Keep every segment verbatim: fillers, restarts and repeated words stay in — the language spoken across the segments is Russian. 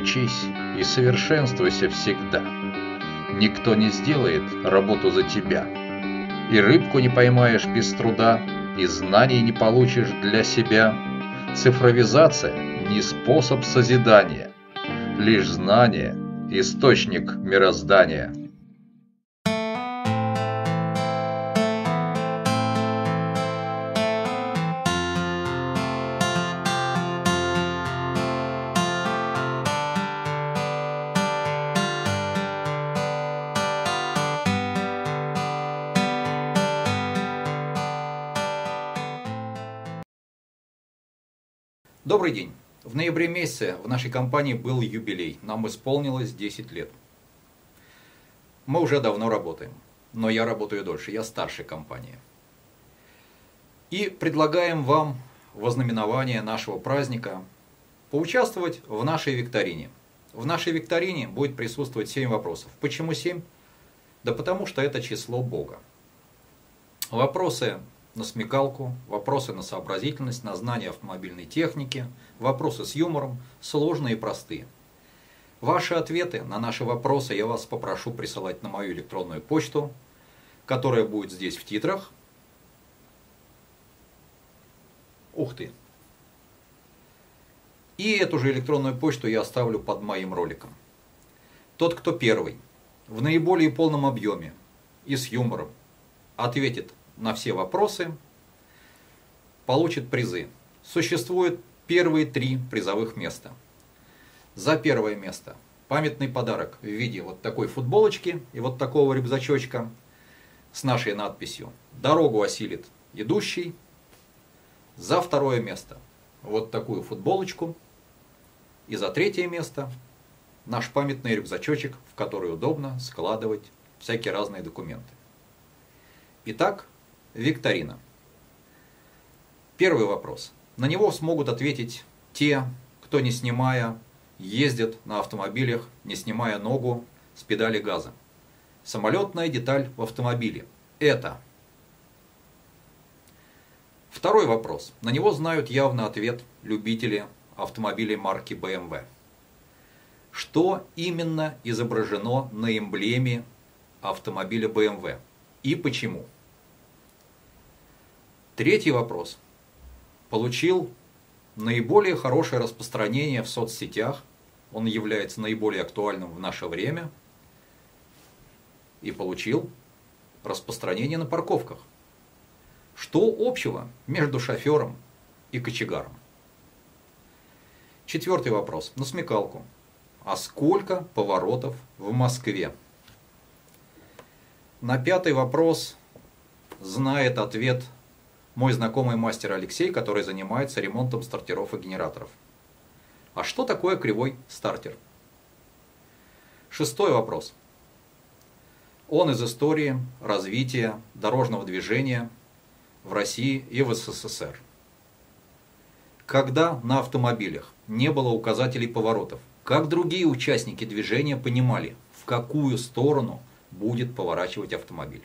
Учись и совершенствуйся всегда. Никто не сделает работу за тебя. И рыбку не поймаешь без труда, и знаний не получишь для себя. Цифровизация не способ созидания, лишь знание – источник мироздания. Добрый день! В ноябре месяце в нашей компании был юбилей. Нам исполнилось десять лет. Мы уже давно работаем, но я работаю дольше, я старше компании. И предлагаем вам в ознаменование нашего праздника поучаствовать в нашей викторине. В нашей викторине будет присутствовать семь вопросов. Почему семь? Да потому что это число Бога. Вопросы на смекалку, вопросы на сообразительность, на знание автомобильной техники, вопросы с юмором, сложные и простые. Ваши ответы на наши вопросы я вас попрошу присылать на мою электронную почту, которая будет здесь в титрах. Ух ты! И эту же электронную почту я оставлю под моим роликом. Тот, кто первый, в наиболее полном объеме и с юмором ответит на все вопросы, получит призы. Существует первые три призовых места. За первое место памятный подарок в виде вот такой футболочки и вот такого рюкзачочка с нашей надписью «Дорогу осилит идущий». За второе место вот такую футболочку. И за третье место наш памятный рюкзачочек, в который удобно складывать всякие разные документы. Итак, викторина. Первый вопрос. На него смогут ответить те, кто, не снимая, ездит на автомобилях, не снимая ногу с педали газа. Самолетная деталь в автомобиле. Это. Второй вопрос. На него знают явно ответ любители автомобилей марки бэ эм вэ. Что именно изображено на эмблеме автомобиля бэ эм вэ и почему? Третий вопрос получил наиболее хорошее распространение в соцсетях, он является наиболее актуальным в наше время, и получил распространение на парковках. Что общего между шофером и кочегаром? Четвертый вопрос на смекалку. А сколько поворотов в Москве? На пятый вопрос знает ответ мой знакомый мастер Алексей, который занимается ремонтом стартеров и генераторов. А что такое кривой стартер? Шестой вопрос. Он из истории развития дорожного движения в России и в эс эс эс эр. Когда на автомобилях не было указателей поворотов, как другие участники движения понимали, в какую сторону будет поворачивать автомобиль?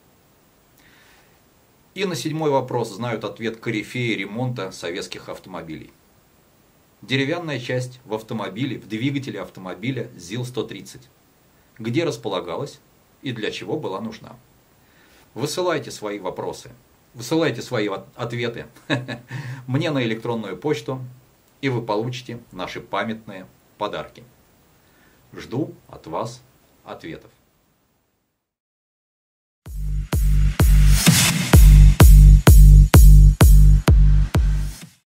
И на седьмой вопрос знают ответ корифеи ремонта советских автомобилей. Деревянная часть в автомобиле, в двигателе автомобиля зил сто тридцать. Где располагалась и для чего была нужна? Высылайте свои вопросы, высылайте свои ответы мне на электронную почту, и вы получите наши памятные подарки. Жду от вас ответов.